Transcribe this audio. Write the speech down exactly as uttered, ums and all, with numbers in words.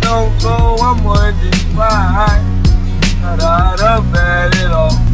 don't go, I'm wondering why. Not out of bed at all.